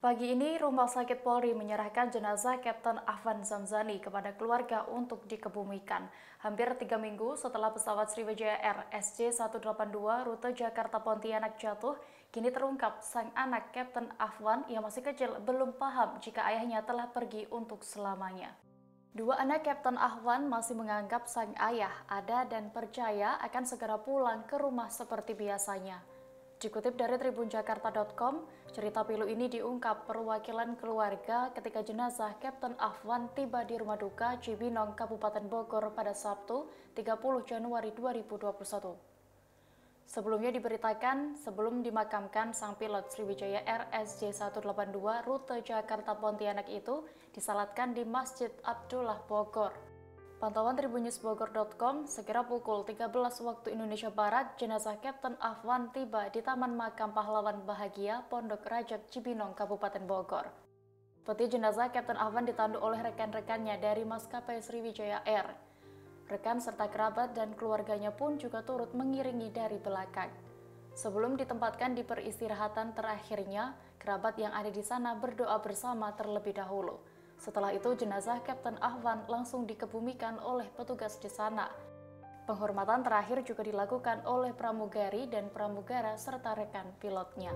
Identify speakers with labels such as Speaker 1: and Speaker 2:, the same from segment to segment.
Speaker 1: Pagi ini, Rumah Sakit Polri menyerahkan jenazah Kapten Afwan Zamzani kepada keluarga untuk dikebumikan. Hampir 3 minggu setelah pesawat Sriwijaya Air SJ182 rute Jakarta Pontianak jatuh, kini terungkap sang anak Kapten Afwan yang masih kecil belum paham jika ayahnya telah pergi untuk selamanya. Dua anak Kapten Afwan masih menganggap sang ayah ada dan percaya akan segera pulang ke rumah seperti biasanya. Dikutip dari tribunjakarta.com, cerita pilu ini diungkap perwakilan keluarga ketika jenazah Kapten Afwan tiba di rumah duka Cibinong, Kabupaten Bogor pada Sabtu, 30 Januari 2021. Sebelumnya diberitakan, sebelum dimakamkan sang pilot Sriwijaya Air SJ182 rute Jakarta Pontianak itu disalatkan di Masjid Abdullah Bogor. Pantauan tribunnews.bogor.com, sekira pukul 13 waktu Indonesia Barat, jenazah Kapten Afwan tiba di Taman Makam Pahlawan Bahagia, Pondok Rajak, Cibinong, Kabupaten Bogor. Peti jenazah Kapten Afwan ditandu oleh rekan-rekannya dari maskapai Sriwijaya Air. Rekan serta kerabat dan keluarganya pun juga turut mengiringi dari belakang. Sebelum ditempatkan di peristirahatan terakhirnya, kerabat yang ada di sana berdoa bersama terlebih dahulu. Setelah itu, jenazah Kapten Afwan langsung dikebumikan oleh petugas di sana. Penghormatan terakhir juga dilakukan oleh pramugari dan pramugara serta rekan pilotnya.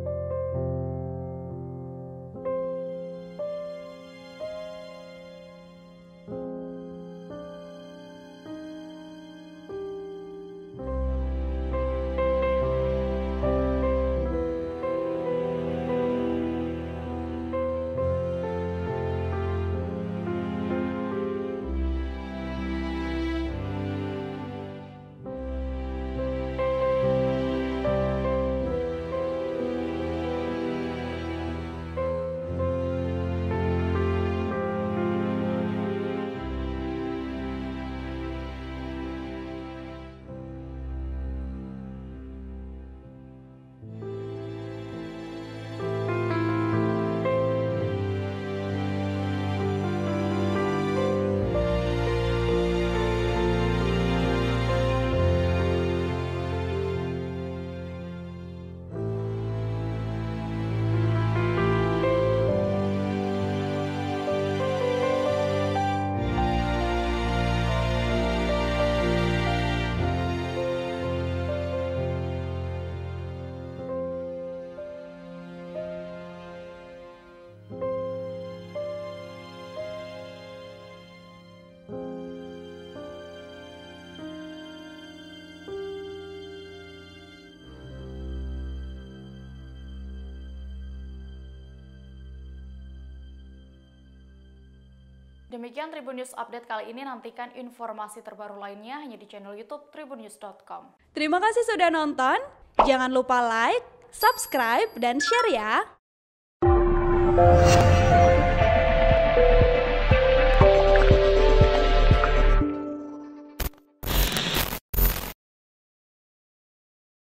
Speaker 1: Demikian Tribun News Update kali ini, nantikan informasi terbaru lainnya hanya di channel YouTube tribunnews.com.
Speaker 2: Terima kasih sudah nonton, jangan lupa like, subscribe, dan share ya!